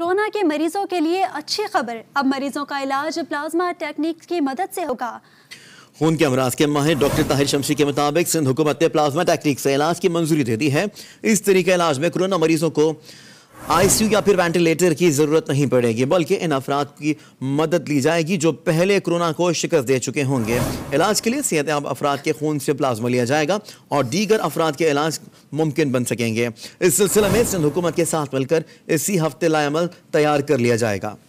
Corona के मरीजों के लिए अच्छी खबर, अब मरीजों का इलाज प्लाज्मा टेक्निक की मदद से होगा। खून के अमराज के माहिर डॉक्टर ताहिर शमशी के मुताबिक सिंध हुकूमत ने प्लाज्मा टेक्निक से इलाज की मंजूरी दे दी है। इस तरीके इलाज में कोरोना मरीजों को आईसीयू या फिर वेंटिलेटर की जरूरत नहीं पड़ेगी, बल्कि इन अफराद की मदद ली जाएगी जो पहले कोरोना को शिकस्त दे चुके होंगे। इलाज के लिए सेहतयाब अफराद के खून से प्लाज्मा लिया जाएगा और दीगर अफराद के इलाज मुमकिन बन सकेंगे। इस सिलसिले में सिंध हुकूमत के साथ मिलकर इसी हफ्ते लाएमल तैयार कर लिया जाएगा।